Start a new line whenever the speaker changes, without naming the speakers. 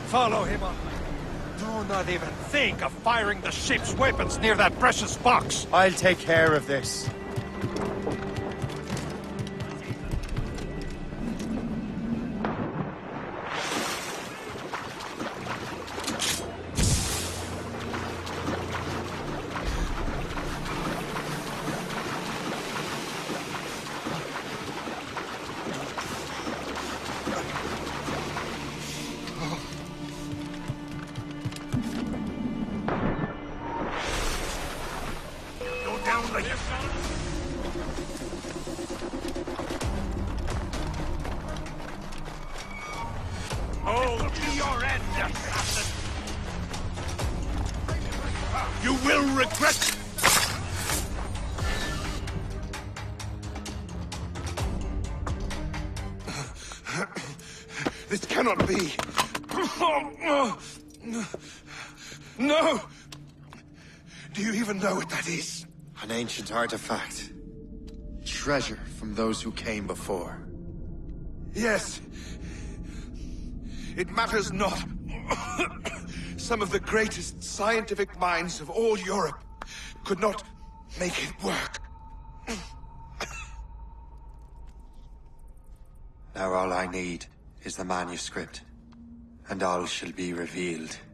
Follow him on. Do not even think of firing the ship's weapons near that precious box.
I'll take care of this.
Oh, to your end, assassin! You will regret... This cannot be. No! Do you even know what that is?
An ancient artifact. Treasure from those who came before.
Yes. It matters not. Some of the greatest scientific minds of all Europe could not make it work.
Now all I need is the manuscript, and all shall be revealed.